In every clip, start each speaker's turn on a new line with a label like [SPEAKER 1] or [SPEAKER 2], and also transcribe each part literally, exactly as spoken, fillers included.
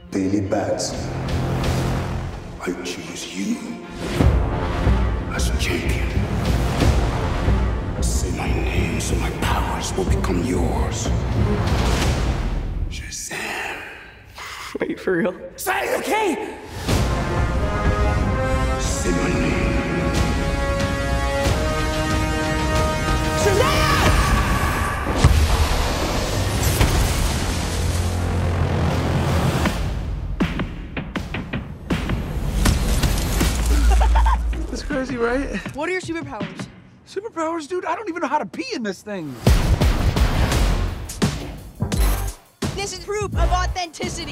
[SPEAKER 1] Billy Batson, I choose you as champion. Say my name so my powers will become yours. Shazam.
[SPEAKER 2] Wait, for real?
[SPEAKER 1] Say it, okay? Say my name. Shazam!
[SPEAKER 3] That's crazy, right?
[SPEAKER 4] What are your superpowers?
[SPEAKER 3] Superpowers, dude? I don't even know how to pee in this thing.
[SPEAKER 4] This is proof of authenticity.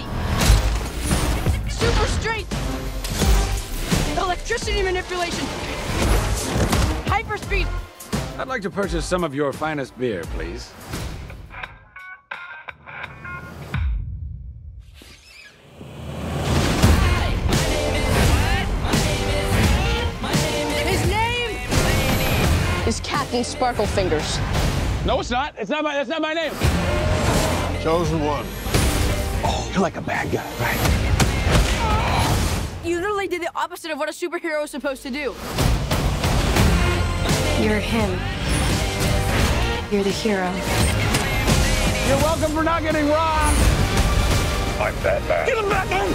[SPEAKER 4] Super strength. Electricity manipulation. Hyperspeed.
[SPEAKER 5] I'd like to purchase some of your finest beer, please.
[SPEAKER 4] His name is Captain Sparkle Fingers.
[SPEAKER 5] No, it's not. It's not my. That's not my name.
[SPEAKER 6] Chosen one.
[SPEAKER 1] Oh, you're like a bad guy, right?
[SPEAKER 4] You literally did the opposite of what a superhero is supposed to do.
[SPEAKER 7] You're him. You're the hero.
[SPEAKER 5] You're welcome for not getting robbed.
[SPEAKER 1] I'm Batman.
[SPEAKER 5] Get him back in.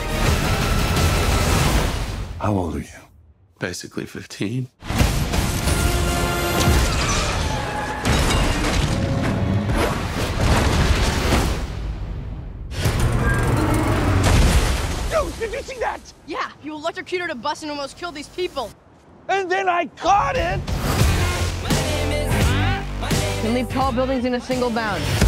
[SPEAKER 1] How old are you?
[SPEAKER 6] Basically fifteen.
[SPEAKER 5] Dude, did you see that?
[SPEAKER 4] Yeah, you electrocuted a bus and almost killed these people.
[SPEAKER 5] And then I caught it.
[SPEAKER 4] You can leave tall buildings in a single bound.